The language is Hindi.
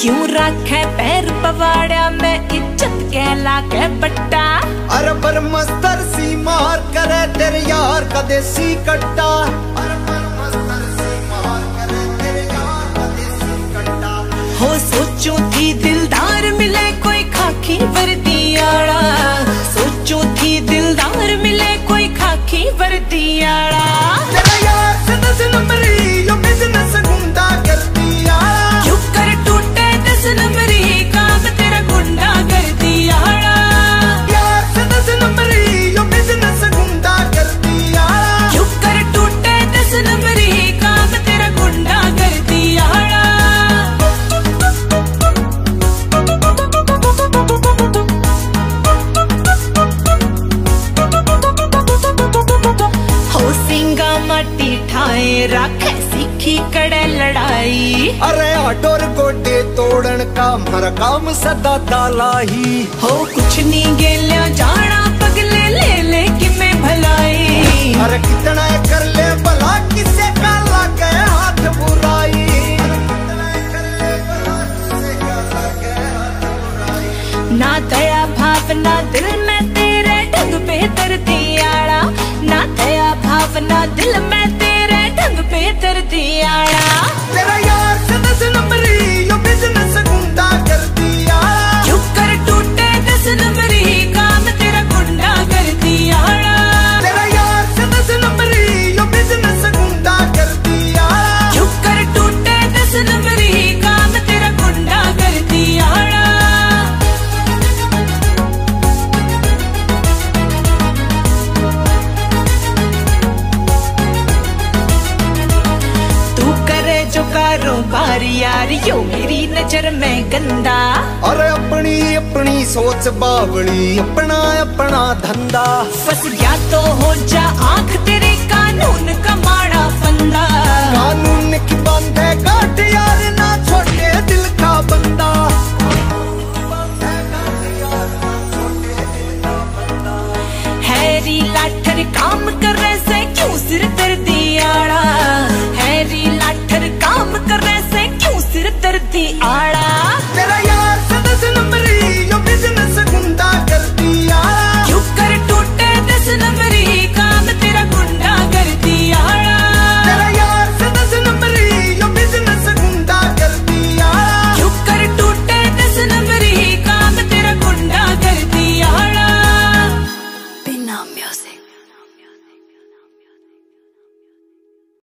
क्यों रखे पैर पवाड़ा में इज्जत कहला के बट्टा। अरे पर मस्तर सी मार करे तेरे यार का देसी कट्टा। अरे पर मस्तर सी मार करे तेरे यार का देसी कट्टा। हो सोचो थी दिलदार मिले कोई खाकी वर्दी आड़ा। सोचो थी दिलदार मिले कोई खाकी वर्दी आड़ा। तेरा यार से 10 नंबरी यो बिजनेस गुंडा करती आड़ा। क्यों कर टूटे 10 नंबरी काम तेरा गुंडा करती आड़ा। यार से 10 नंबरी यो बिजनेस गुंडा करती आड़ा। क्यों कर टूटे 10 नंबरी काम तेरा गुंडा करती आड़ा। हो सिंगा माटी ठाए राखे सीखी कड़े लड़ाई। अरे आटोर गोडे तोड़न का हमारा काम सदा ताला ही। हो कुछ नहीं गेल्या जाना पगले ले ले कि मैं भलाई। अरे कितना कर ले भला किसे का लगे हाथ बुराई। ना दया भावना दिल में तेरे ढंग पे दर्दी आड़ा। ना दया भावना दिल में तेरे ढंग पे दर्दी आड़ा। तेरा यार से 10 नंबरी यो बिजनेस गुंडा करती आड़ा। क्यों कर टूटे 10 नंबरी काम तेरा गुंडा करती आड़ा। तेरा यार से 10 नंबरी यो बिजनेस गुंडा करती आड़ा। क्यों कर टूटे 10 नंबरी काम तेरा गुंडा करती आड़ा। तू करे जो कारोबार यार यो मेरी नजर में गंदा। अरे अपनी अपनी सोच बावली अपना अपना धंधा। फंस गया तो हो जा आंख तेरे कानून का माड़ा फंदा। कानून की बांधे गांठ यार ना छोटे दिल का बंदा। हैरी लाठर काम करे से क्यों सिर दर्दी आड़ा। हैरी लाठर काम करे से क्यों सिर दर्दी आड़ा। तेरा